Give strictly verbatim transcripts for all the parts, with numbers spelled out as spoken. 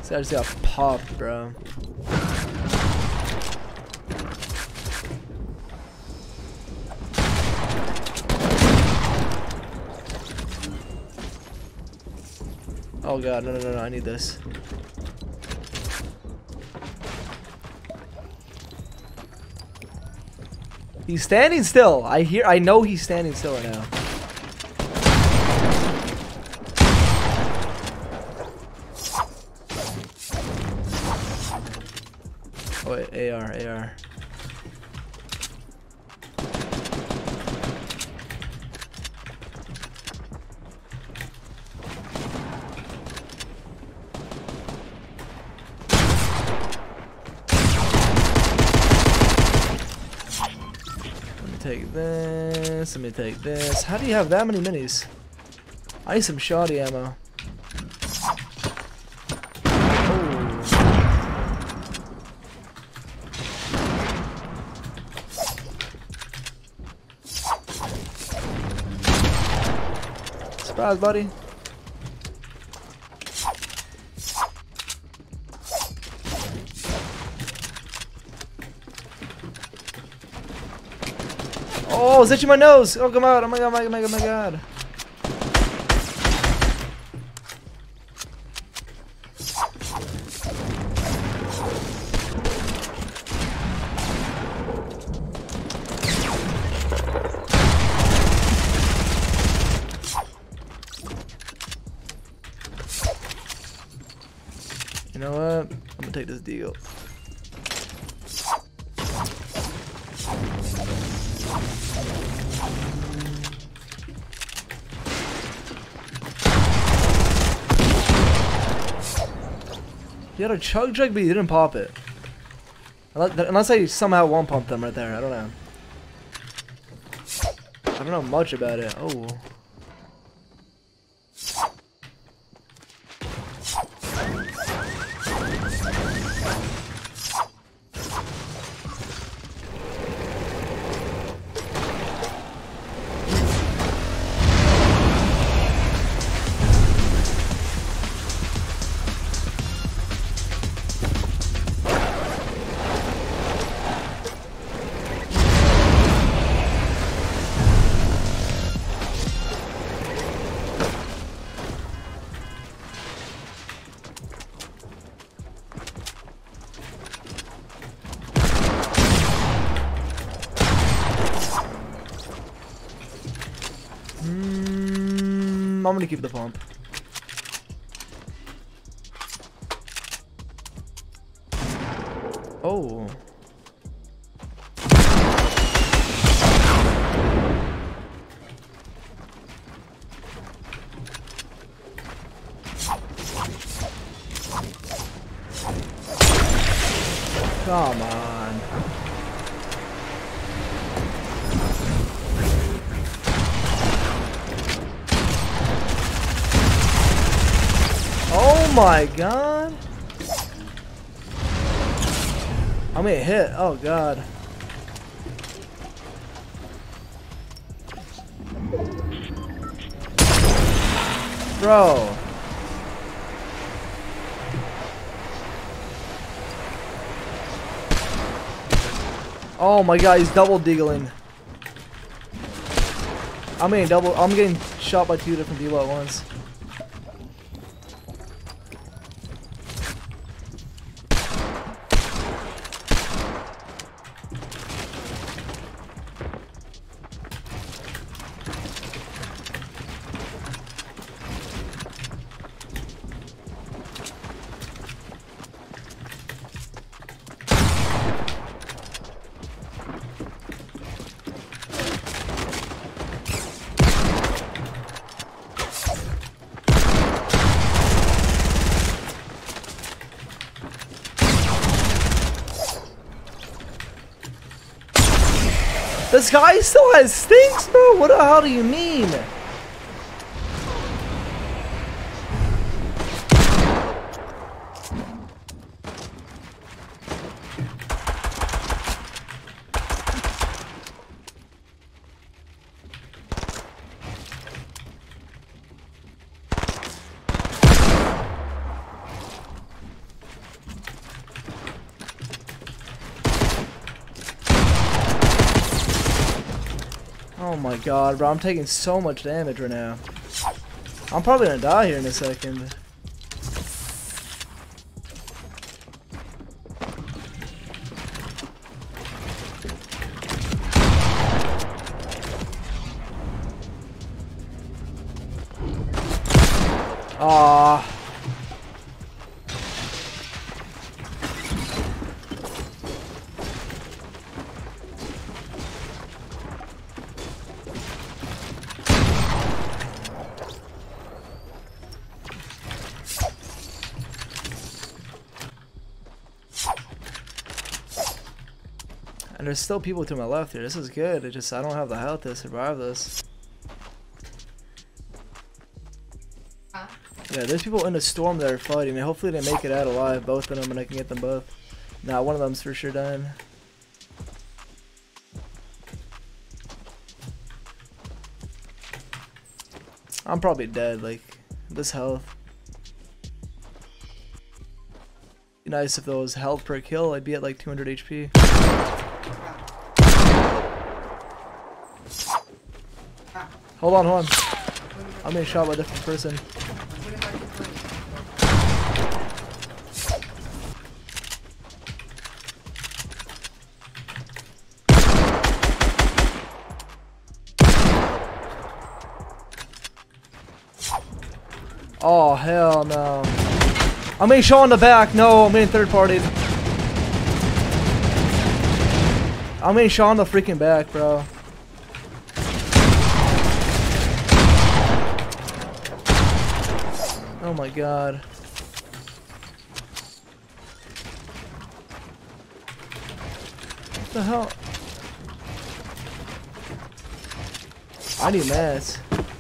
This guy just got popped, bro. Oh god, no, no, no, no, I need this. He's standing still. I hear, I know he's standing still right now. Oh wait, A R, A R. Take this, let me take this. How do you have that many minis? I need some shoddy ammo. Oh. Surprise, buddy. Oh, it's itching my nose! Oh, come out! Oh my god, my god, my god, my god. You know what? I'm gonna take this deal. He had a chug jug, but he didn't pop it. Unless I somehow one pumped them right there. I don't know. I don't know much about it. Oh. Mm, I'm gonna keep the pump. Oh. Come on. Oh my god. I'm gonna hit. Oh god. Bro. Oh my god, he's double deagling. I'm getting double I'm getting shot by two different people at once. This guy still has stinks, bro? What the hell do you mean? Oh my god, bro, I'm taking so much damage right now. I'm probably gonna die here in a second. Ah. And there's still people to my left here. This is good. It just I don't have the health to survive this. Huh? Yeah, there's people in the storm that are fighting. And hopefully they make it out alive, both of them, and I can get them both. Nah, one of them's for sure dying. I'm probably dead. Like this health. Be nice if there was health per kill. I'd be at like two hundred H P. Hold on, hold on. I'm being shot by a different person. Oh, hell no. I'm being shot in the back. No, I'm being third partied. I'm being shot in the freaking back, bro. Oh my god. What the hell? I need mats.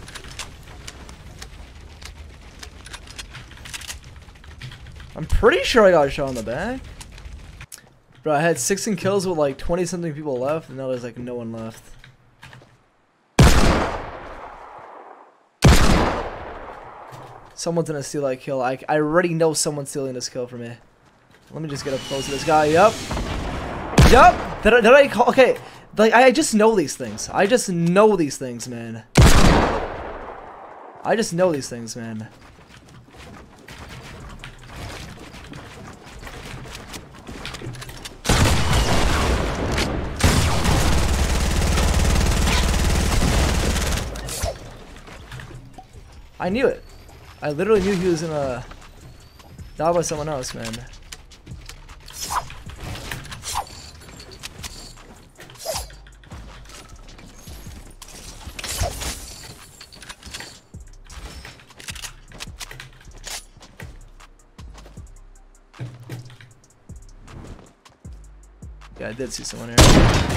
I'm pretty sure I got a shot in the back. Bro, I had sixteen kills with like twenty something people left, and now there's like no one left. Someone's gonna steal that kill. I, I already know someone's stealing this kill from me. Let me just get up close to this guy. Yup. Yup. Did I, did I call? Okay. Like, I just know these things. I just know these things, man. I just know these things, man. I knew it. I literally knew he was gonna die by someone else, man. Yeah, I did see someone here.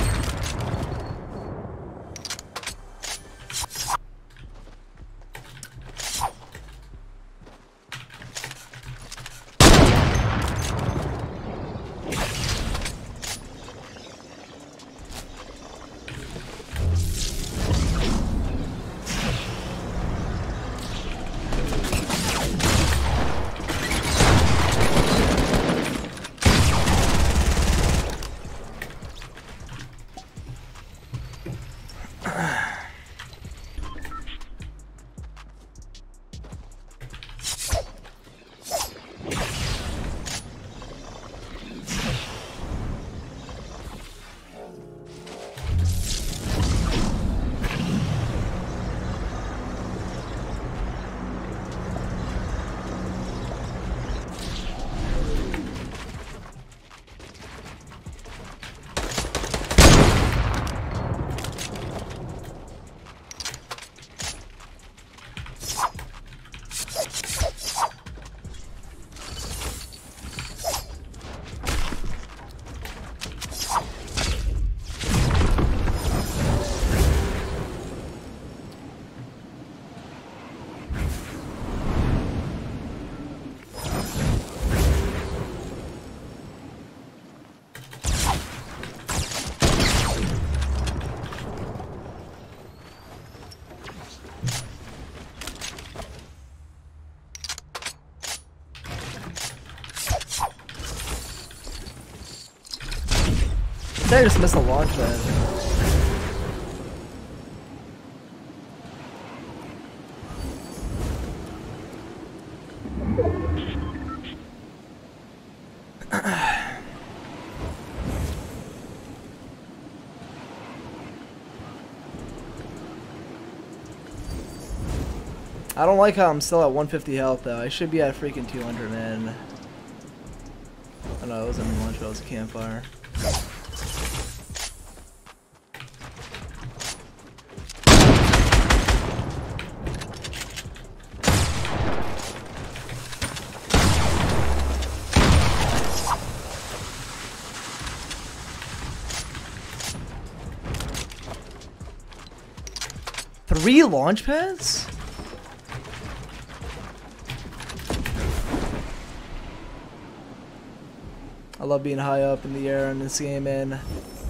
I just missed a launch pad. I don't like how I'm still at one fifty health though. I should be at freaking two hundred, man. Oh no, it wasn't a launch, but it was a campfire. Three launch pads? I love being high up in the air in this game, man.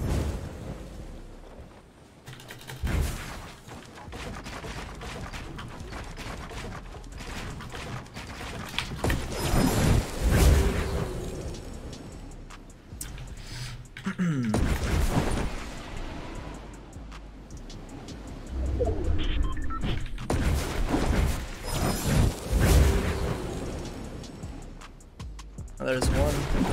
Oh, there's one.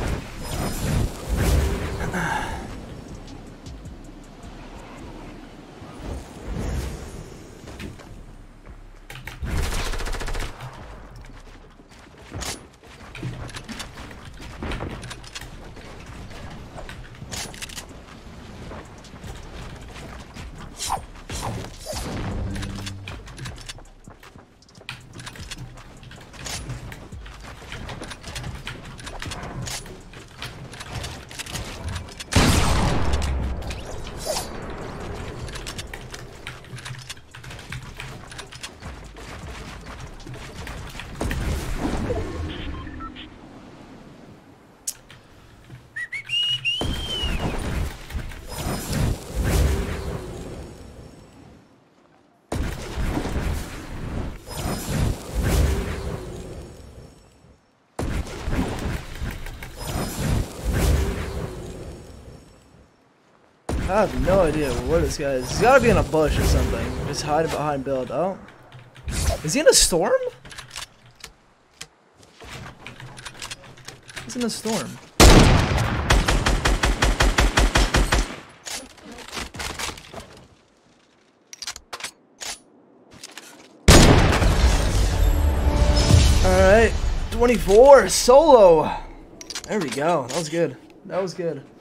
I have no idea where this guy is. He's gotta be in a bush or something. Just hiding behind build. Oh. Is he in a storm? He's in a storm. Alright. twenty-four. Solo. There we go. That was good. That was good.